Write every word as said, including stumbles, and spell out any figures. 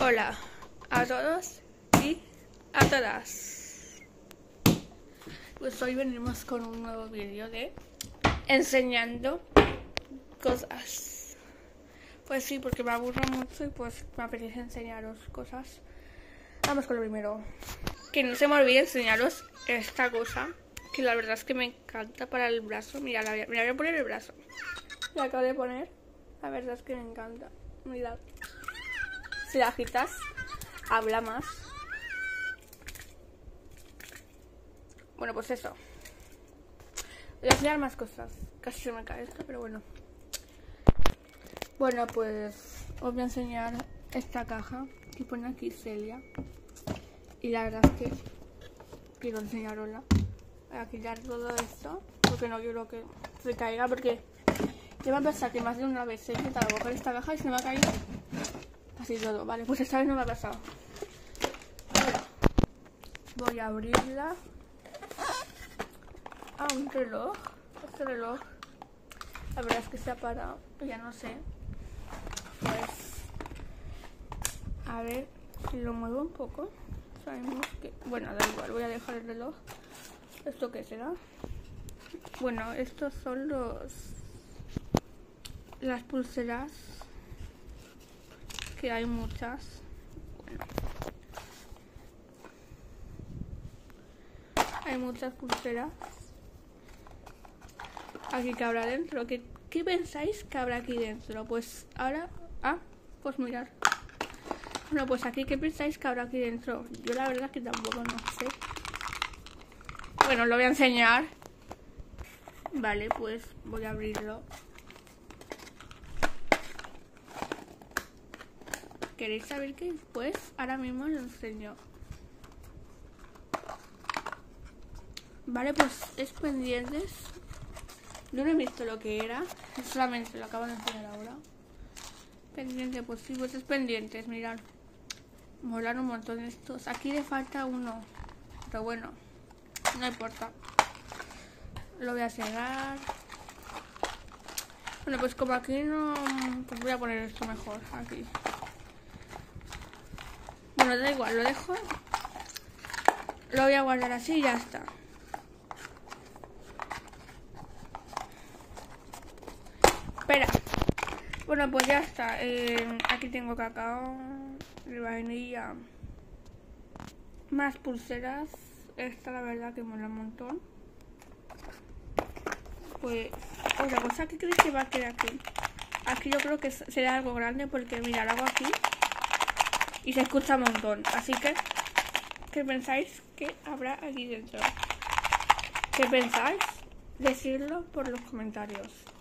Hola a todos y a todas. Pues hoy venimos con un nuevo vídeo de enseñando cosas. Pues sí, porque me aburro mucho y pues me apetece enseñaros cosas. Vamos con lo primero. Que no se me olvide enseñaros esta cosa, que la verdad es que me encanta para el brazo. Mira, la voy a, mira, voy a poner el brazo. La acabo de poner. La verdad es que me encanta. Mirad. Si la agitas, habla más. Bueno, pues eso. Voy a enseñar más cosas. Casi se me cae esto, pero bueno. Bueno, pues os voy a enseñar esta caja que pone aquí Celia. Y la verdad es que quiero enseñarosla. Voy a quitar todo esto porque no quiero que se caiga, porque yo me a pensar que más de una vez he intentado coger esta caja y se me ha caído así todo. Vale, pues esta vez no me ha pasado. Ahora voy a abrirla. Ah, un reloj. Este reloj, la verdad es que se ha parado. Ya no sé. Pues a ver si lo muevo un poco. Sabemos que... Bueno, da igual, voy a dejar el reloj. ¿Esto qué será? Bueno, estos son los... las pulseras. Que hay muchas. Bueno. Hay muchas pulseras. Aquí que habrá dentro. ¿Qué, ¿Qué pensáis que habrá aquí dentro? Pues ahora... Ah, pues mirad. Bueno, pues aquí, ¿qué pensáis que habrá aquí dentro? Yo la verdad que tampoco no sé. Bueno, lo voy a enseñar. Vale, pues voy a abrirlo. ¿Queréis saber qué es? Pues ahora mismo lo enseño. Vale, pues es pendientes. Yo no he visto lo que era. Solamente lo acabo de enseñar ahora. Pendiente, pues sí, pues es pendientes, mirad. Molan un montón estos. Aquí le falta uno, pero bueno, no importa. Lo voy a cerrar. Bueno, pues como aquí no... Pues voy a poner esto mejor, aquí. Bueno, da igual, lo dejo. Lo voy a guardar así y ya está. Espera. Bueno, pues ya está. Eh, aquí tengo cacao de vainilla. Más pulseras. Esta la verdad que mola un montón. Pues otra cosa, ¿qué creéis que va a quedar aquí? Aquí yo creo que será algo grande porque mira, lo hago aquí y se escucha un montón. Así que, ¿qué pensáis que habrá aquí dentro? ¿Qué pensáis? Decidlo por los comentarios.